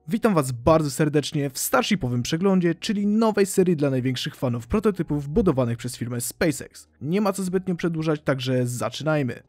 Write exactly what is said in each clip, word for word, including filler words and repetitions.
Witam Was bardzo serdecznie w Starshipowym Przeglądzie, czyli nowej serii dla największych fanów prototypów budowanych przez firmę SpaceX. Nie ma co zbytnio przedłużać, także zaczynajmy.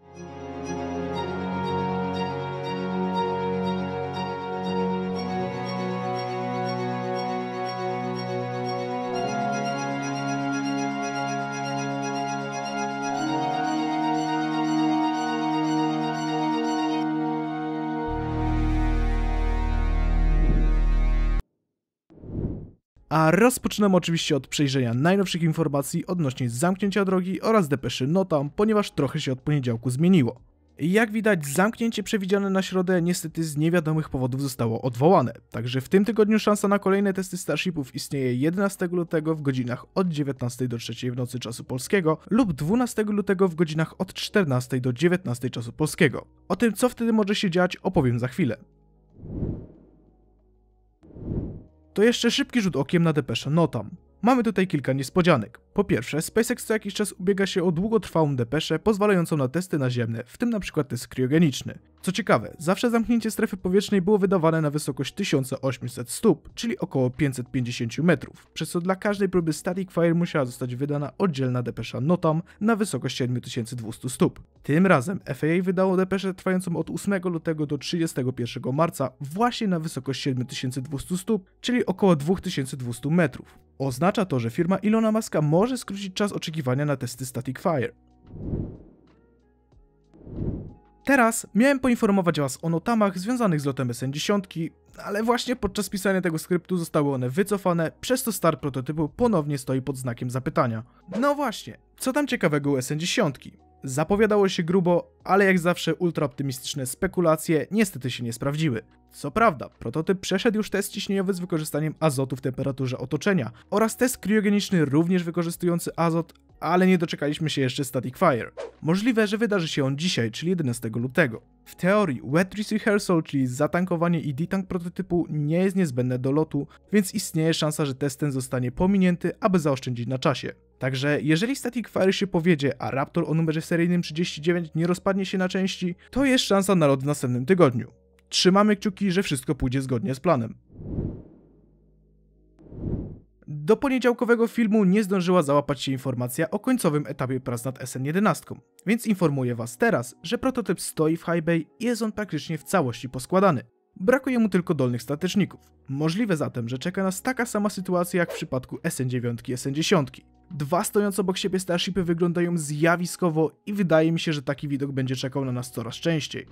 A rozpoczynam oczywiście od przejrzenia najnowszych informacji odnośnie zamknięcia drogi oraz depeszy NOTAM, ponieważ trochę się od poniedziałku zmieniło. Jak widać, zamknięcie przewidziane na środę niestety z niewiadomych powodów zostało odwołane, także w tym tygodniu szansa na kolejne testy Starshipów istnieje jedenastego lutego w godzinach od dziewiętnastej do trzeciej w nocy czasu polskiego lub dwunastego lutego w godzinach od czternastej do dziewiętnastej czasu polskiego. O tym, co wtedy może się dziać, opowiem za chwilę. To jeszcze szybki rzut okiem na depeszę NOTAM. Mamy tutaj kilka niespodzianek. Po pierwsze, SpaceX co jakiś czas ubiega się o długotrwałą depeszę pozwalającą na testy naziemne, w tym np. test kriogeniczny. Co ciekawe, zawsze zamknięcie strefy powietrznej było wydawane na wysokość tysiąc osiemset stóp, czyli około pięćset pięćdziesiąt metrów, przez co dla każdej próby Static Fire musiała zostać wydana oddzielna depesza NOTAM na wysokość siedem tysięcy dwieście stóp. Tym razem F A A wydało depeszę trwającą od ósmego lutego do trzydziestego pierwszego marca właśnie na wysokość siedem tysięcy dwieście stóp, czyli około dwa tysiące dwieście metrów. Oznacza to, że firma Elona Muska może skrócić czas oczekiwania na testy Static Fire. Teraz miałem poinformować Was o notamach związanych z lotem S N dziesięć, ale właśnie podczas pisania tego skryptu zostały one wycofane, przez co start prototypu ponownie stoi pod znakiem zapytania. No właśnie, co tam ciekawego u S N dziesięć? Zapowiadało się grubo, ale jak zawsze ultraoptymistyczne spekulacje niestety się nie sprawdziły. Co prawda, prototyp przeszedł już test ciśnieniowy z wykorzystaniem azotu w temperaturze otoczenia oraz test kriogeniczny również wykorzystujący azot, ale nie doczekaliśmy się jeszcze Static Fire. Możliwe, że wydarzy się on dzisiaj, czyli jedenastego lutego. W teorii wet dress rehearsal, czyli zatankowanie i detank prototypu, nie jest niezbędne do lotu, więc istnieje szansa, że test ten zostanie pominięty, aby zaoszczędzić na czasie. Także jeżeli Static Fire się powiedzie, a Raptor o numerze seryjnym trzydzieści dziewięć nie rozpadnie się na części, to jest szansa na lot w następnym tygodniu. Trzymamy kciuki, że wszystko pójdzie zgodnie z planem. Do poniedziałkowego filmu nie zdążyła załapać się informacja o końcowym etapie prac nad S N jedenaście, więc informuję Was teraz, że prototyp stoi w high bay i jest on praktycznie w całości poskładany. Brakuje mu tylko dolnych stateczników. Możliwe zatem, że czeka nas taka sama sytuacja jak w przypadku S N dziewięć i S N dziesięć. Dwa stojące obok siebie Starshipy wyglądają zjawiskowo i wydaje mi się, że taki widok będzie czekał na nas coraz częściej.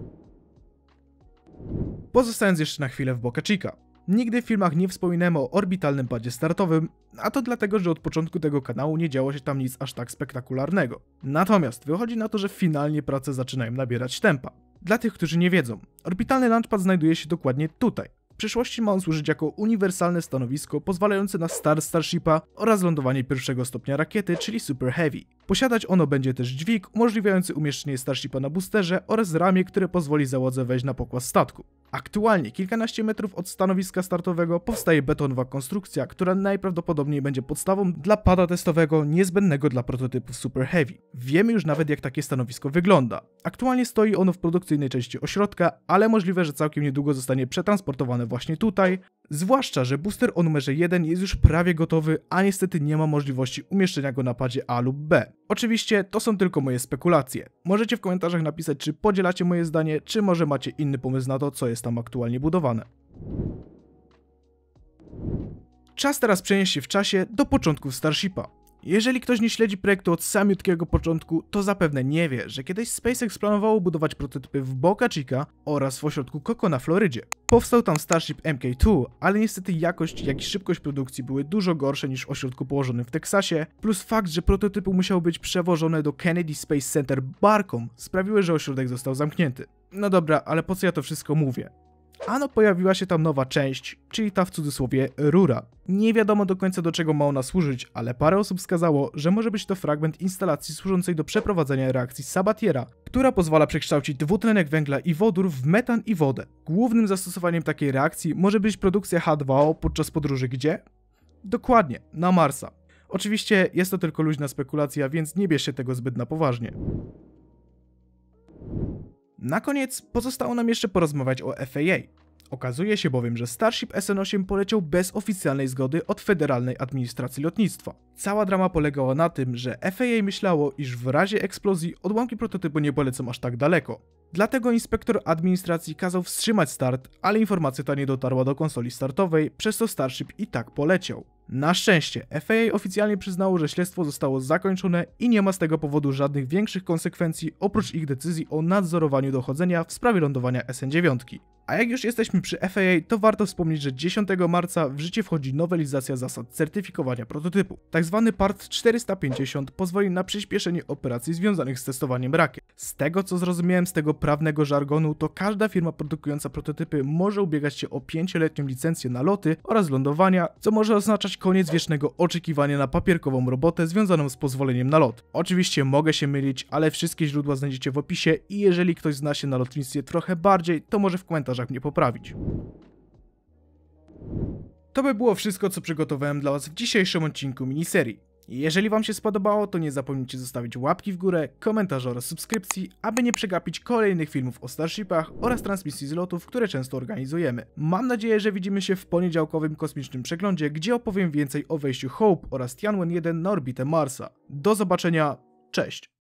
Pozostając jeszcze na chwilę w Boca Chica. Nigdy w filmach nie wspominałem o orbitalnym padzie startowym, a to dlatego, że od początku tego kanału nie działo się tam nic aż tak spektakularnego. Natomiast wychodzi na to, że finalnie prace zaczynają nabierać tempa. Dla tych, którzy nie wiedzą, orbitalny launchpad znajduje się dokładnie tutaj. W przyszłości ma on służyć jako uniwersalne stanowisko pozwalające na start Starshipa oraz lądowanie pierwszego stopnia rakiety, czyli Super Heavy. Posiadać ono będzie też dźwig umożliwiający umieszczenie Starshipa na boosterze oraz ramię, które pozwoli załodze wejść na pokład statku. Aktualnie kilkanaście metrów od stanowiska startowego powstaje betonowa konstrukcja, która najprawdopodobniej będzie podstawą dla pada testowego niezbędnego dla prototypów Super Heavy. Wiemy już nawet, jak takie stanowisko wygląda. Aktualnie stoi ono w produkcyjnej części ośrodka, ale możliwe, że całkiem niedługo zostanie przetransportowane właśnie tutaj, zwłaszcza, że booster o numerze jeden jest już prawie gotowy, a niestety nie ma możliwości umieszczenia go na padzie A lub B. Oczywiście to są tylko moje spekulacje. Możecie w komentarzach napisać, czy podzielacie moje zdanie, czy może macie inny pomysł na to, co jest tam aktualnie budowane. Czas teraz przenieść się w czasie do początków Starshipa. Jeżeli ktoś nie śledzi projektu od samiutkiego początku, to zapewne nie wie, że kiedyś SpaceX planowało budować prototypy w Boca Chica oraz w ośrodku Coco na Florydzie. Powstał tam Starship M K dwa, ale niestety jakość, jak i szybkość produkcji były dużo gorsze niż w ośrodku położonym w Teksasie, plus fakt, że prototypy musiały być przewożone do Kennedy Space Center barką, sprawiły, że ośrodek został zamknięty. No dobra, ale po co ja to wszystko mówię? Ano pojawiła się tam nowa część, czyli ta w cudzysłowie rura. Nie wiadomo do końca, do czego ma ona służyć, ale parę osób wskazało, że może być to fragment instalacji służącej do przeprowadzenia reakcji Sabatiera, która pozwala przekształcić dwutlenek węgla i wodór w metan i wodę. Głównym zastosowaniem takiej reakcji może być produkcja H dwa O podczas podróży gdzie? Dokładnie, na Marsa. Oczywiście jest to tylko luźna spekulacja, więc nie bierzcie tego zbyt na poważnie. Na koniec pozostało nam jeszcze porozmawiać o F A A. Okazuje się bowiem, że Starship S N osiem poleciał bez oficjalnej zgody od Federalnej Administracji Lotnictwa. Cała drama polegała na tym, że F A A myślało, iż w razie eksplozji odłamki prototypu nie polecą aż tak daleko. Dlatego inspektor administracji kazał wstrzymać start, ale informacja ta nie dotarła do konsoli startowej, przez co Starship i tak poleciał. Na szczęście F A A oficjalnie przyznało, że śledztwo zostało zakończone i nie ma z tego powodu żadnych większych konsekwencji oprócz ich decyzji o nadzorowaniu dochodzenia w sprawie lądowania S N dziewięć. A jak już jesteśmy przy F A A, to warto wspomnieć, że dziesiątego marca w życie wchodzi nowelizacja zasad certyfikowania prototypu. Tak zwany part czterysta pięćdziesiąt pozwoli na przyspieszenie operacji związanych z testowaniem rakiet. Z tego co zrozumiałem z tego prawnego żargonu, to każda firma produkująca prototypy może ubiegać się o pięcioletnią licencję na loty oraz lądowania, co może oznaczać koniec wiecznego oczekiwania na papierkową robotę związaną z pozwoleniem na lot. Oczywiście mogę się mylić, ale wszystkie źródła znajdziecie w opisie i jeżeli ktoś zna się na lotnictwie trochę bardziej, to może w komentarzach mnie poprawić. To by było wszystko, co przygotowałem dla Was w dzisiejszym odcinku miniserii. Jeżeli Wam się spodobało, to nie zapomnijcie zostawić łapki w górę, komentarza oraz subskrypcji, aby nie przegapić kolejnych filmów o Starshipach oraz transmisji z lotów, które często organizujemy. Mam nadzieję, że widzimy się w poniedziałkowym kosmicznym przeglądzie, gdzie opowiem więcej o wejściu Hope oraz Tianwen jeden na orbitę Marsa. Do zobaczenia, cześć!